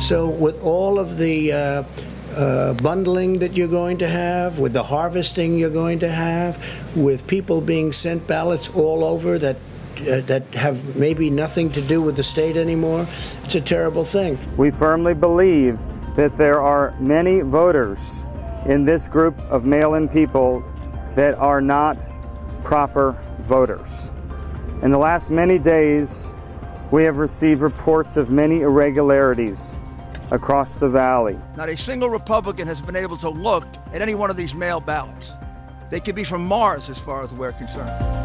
So with all of the bundling that you're going to have, with the harvesting you're going to have, with people being sent ballots all over that have maybe nothing to do with the state anymore, it's a terrible thing. We firmly believe that there are many voters in this group of mail-in people that are not proper voters. In the last many days, we have received reports of many irregularities across the valley. Not a single Republican has been able to look at any one of these mail ballots. They could be from Mars as far as we're concerned.